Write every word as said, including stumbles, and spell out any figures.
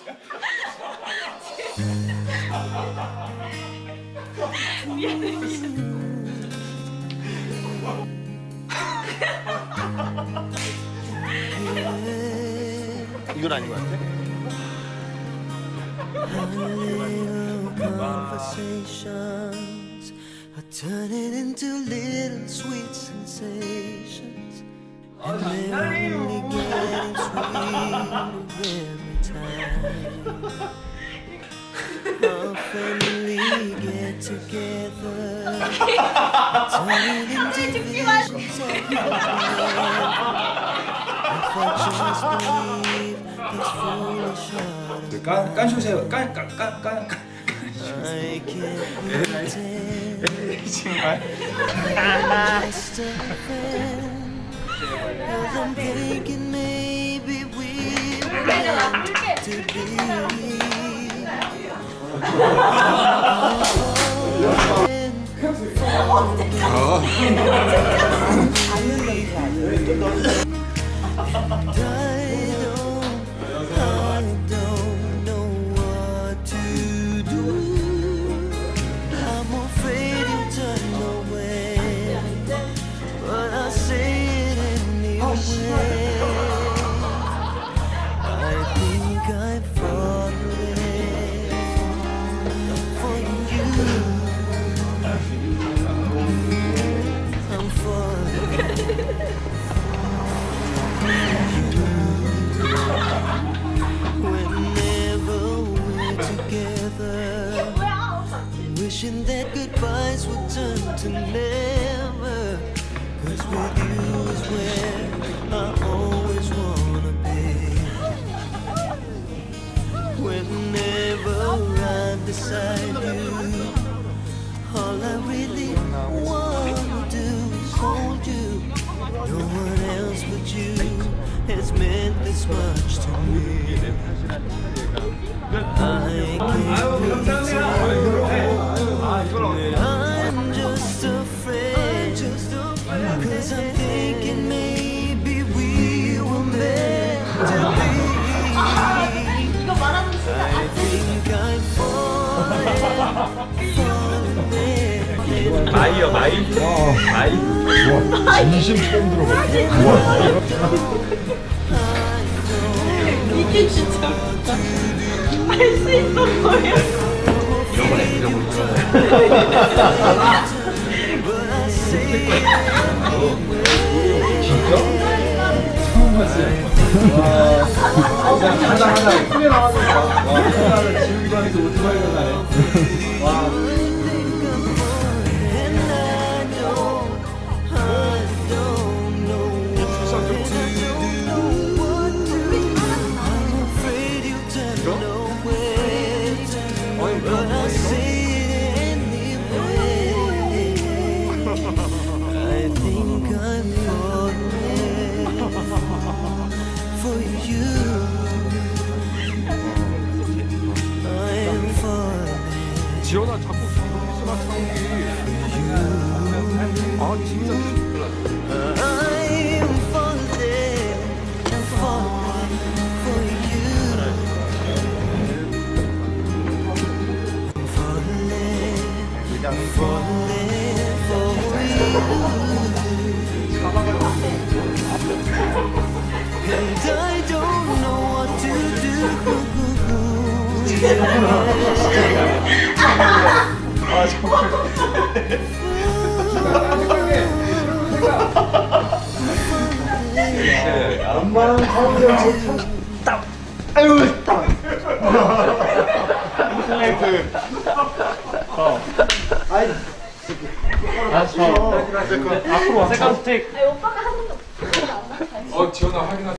미안해 미안해. 이건 아닌 것 같아? Conversations are turning into little sweet sensations, and they're only getting sweeter every time. Our family get together, turning into visions of if I just believe this foolish heart. 깐 깐쇼세요. 깐깐깐깐. I can't pretend 정말. just a friend, 'cause I'm thinking maybe we were meant to be. Wishing that goodbyes would turn to never, 'cause with you is where I always wanna be. Whenever I'm beside you, all I really wanna do is hold you. No one else but you has meant this much to me. I can't I'm just a friend, just a friend, 'cause I'm thinking maybe we were meant to be. I think I'm falling, falling. 마이요 마이. 마이. 와, 진심 처음 들어봤어. 와. 이게 진짜 할 수 있는 거야? 이런 거네 이런 거 있잖아. 진짜? 처음 봤어요. 와, 그냥 하다 하다 꿈에 나와서 와, 하다가 지우기도 하면서 오토바이가 나네. 와. 지연아 자꾸 크리스마스 사운드. 아 진짜 I'm falling, I'm falling for you. I'm falling, I'm falling for you. And I don't know what to do. 아 정말. 엄마는 가운데 딱. 아유 딱. 그. 어. 아이. 아 저. 앞으로 세컨 스틱. 아니 오빠가 하는 거. 어 지원아 확인하.